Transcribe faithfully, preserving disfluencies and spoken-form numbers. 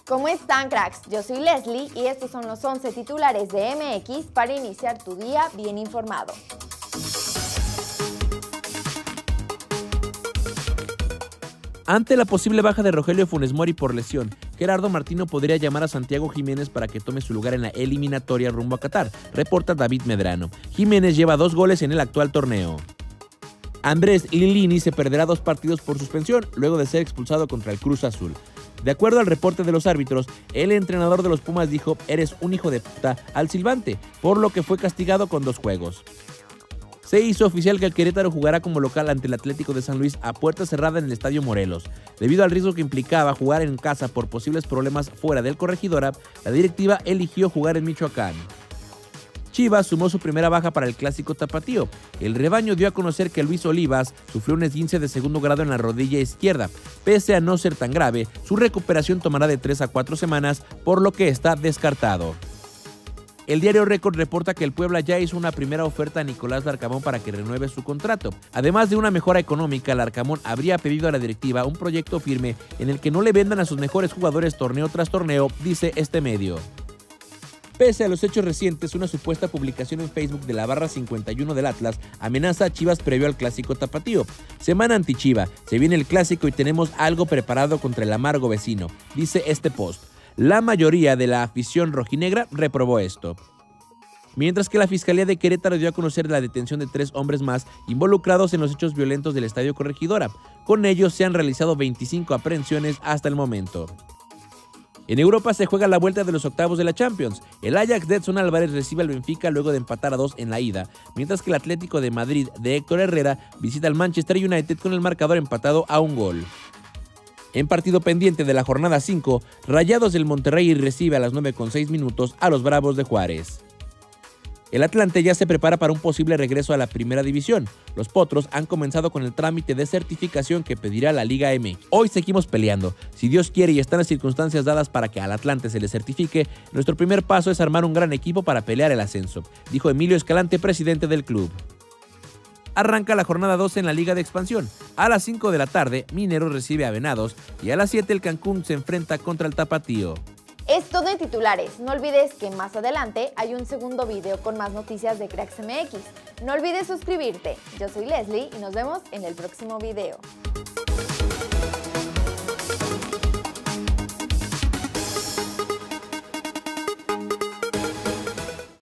¿Cómo están, cracks? Yo soy Leslie y estos son los once titulares de M X para iniciar tu día bien informado. Ante la posible baja de Rogelio Funes Mori por lesión, Gerardo Martino podría llamar a Santiago Jiménez para que tome su lugar en la eliminatoria rumbo a Qatar, reporta David Medrano. Jiménez lleva dos goles en el actual torneo. Andrés Lilini se perderá dos partidos por suspensión luego de ser expulsado contra el Cruz Azul. De acuerdo al reporte de los árbitros, el entrenador de los Pumas dijo "eres un hijo de puta" al silbante, por lo que fue castigado con dos juegos. Se hizo oficial que el Querétaro jugará como local ante el Atlético de San Luis a puerta cerrada en el Estadio Morelos. Debido al riesgo que implicaba jugar en casa por posibles problemas fuera del Corregidora, la directiva eligió jugar en Michoacán. Chivas sumó su primera baja para el clásico tapatío. El rebaño dio a conocer que Luis Olivas sufrió un esguince de segundo grado en la rodilla izquierda. Pese a no ser tan grave, su recuperación tomará de tres a cuatro semanas, por lo que está descartado. El diario Récord reporta que el Puebla ya hizo una primera oferta a Nicolás Larcamón para que renueve su contrato. Además de una mejora económica, Larcamón habría pedido a la directiva un proyecto firme en el que no le vendan a sus mejores jugadores torneo tras torneo, dice este medio. Pese a los hechos recientes, una supuesta publicación en Facebook de la barra cincuenta y uno del Atlas amenaza a Chivas previo al clásico tapatío. Semana anti-Chiva, se viene el clásico y tenemos algo preparado contra el amargo vecino, dice este post. La mayoría de la afición rojinegra reprobó esto. Mientras que la Fiscalía de Querétaro dio a conocer la detención de tres hombres más involucrados en los hechos violentos del Estadio Corregidora. Con ellos se han realizado veinticinco aprehensiones hasta el momento. En Europa se juega la vuelta de los octavos de la Champions. El Ajax de Edson Álvarez recibe al Benfica luego de empatar a dos en la ida, mientras que el Atlético de Madrid de Héctor Herrera visita al Manchester United con el marcador empatado a un gol. En partido pendiente de la jornada cinco, Rayados del Monterrey recibe a las nueve con seis minutos a los Bravos de Juárez. El Atlante ya se prepara para un posible regreso a la primera división. Los Potros han comenzado con el trámite de certificación que pedirá la Liga M X. Hoy seguimos peleando. Si Dios quiere y están las circunstancias dadas para que al Atlante se le certifique, nuestro primer paso es armar un gran equipo para pelear el ascenso, dijo Emilio Escalante, presidente del club. Arranca la jornada doce en la Liga de Expansión. A las cinco de la tarde, Mineros recibe a Venados y a las siete el Cancún se enfrenta contra el Tapatío. Es todo en titulares. No olvides que más adelante hay un segundo video con más noticias de Cracks M X. No olvides suscribirte. Yo soy Leslie y nos vemos en el próximo video.